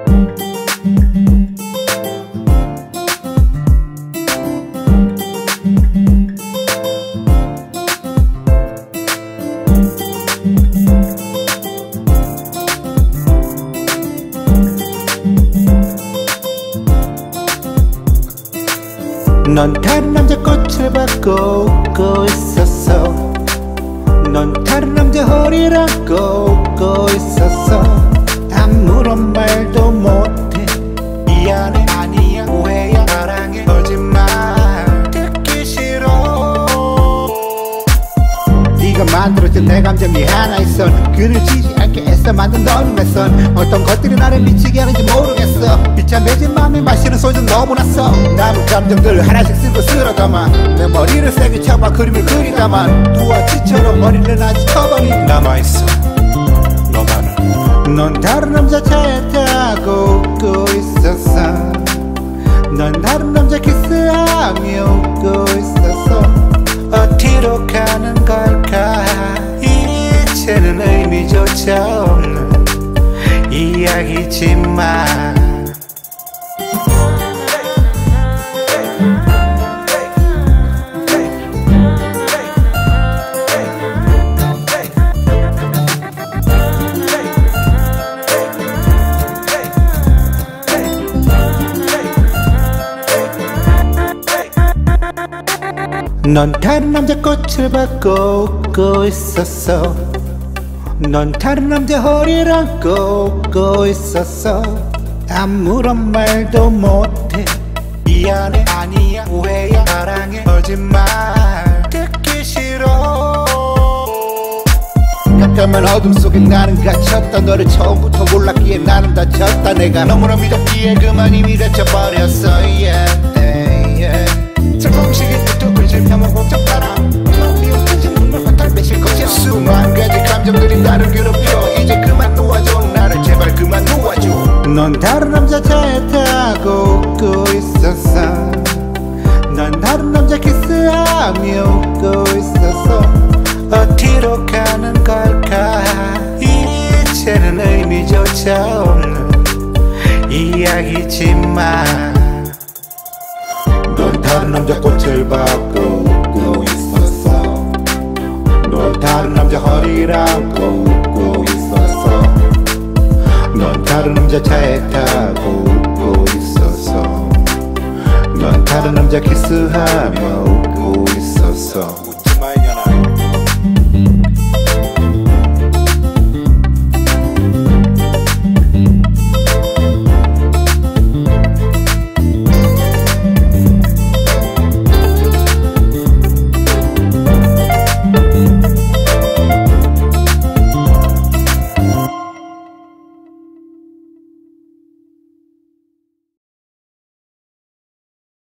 넌 다른 남자 꽃을 받고 웃고 있었어. 넌 다른 남자 허리랑 꽂고 있었어. 아무런 말도 못해. 미안해 아니야 오해야 사랑해 거짓말 듣기 싫어. 네가 만들어준 내 감정이 하나 있어. 그늘지지 않게 애써 만든 너는 낯선 어떤 것들이 나를 미치게 하는지 모르겠어. 비참해진 마음이 마시는 소주 너무나 써. 남은 감정들 하나씩 쓰고 쓸어 담아. 내 머리를 세게 쳐봐 그림을 그리다만 두어치처럼 머리는 아직 커버린 남아있어 너만은. 넌 다른 남자 차에 타고 웃고 있었어. 넌 다른 남자 키스하며 웃고 있었어. 어디로 가는 걸까 이제는 의미조차 없는 이야기지만 넌 다른 남자 꽃을 받고 웃고 있었어. 넌 다른 남자 허리랑 꽂고 있었어. 아무런 말도 못해. 미안해 아니야 오해야 사랑해 거짓말 듣기 싫어. 약간만 어둠 속에 나는 갇혔다. 너를 처음부터 몰랐기에 나는 다쳤다. 내가 너무나 믿었기에 그만 이미 다쳐버렸어. 조금씩의 뜻도 실패만 복잡하라. 눈물 환탈 빼실 것이야. 수많은 가지 감정들이 나를 괴롭혀. 이제 그만 놓아줘 나를 제발 그만 놓아줘. 넌 다른 남자 차에 타고 웃고 있었어. 넌 다른 남자 키스하며 웃고 있었어. 어디로 가는 걸까 이제는 의미조차 없는 이야기지만 넌 다른 남자 꽃을 받고 웃고 있었어. 넌 다른 남자 허리랑 꽂고 있었어. 넌 다른 남자 차에 타고 웃고 있었어. 넌 다른 남자 키스하며 웃고 있었어.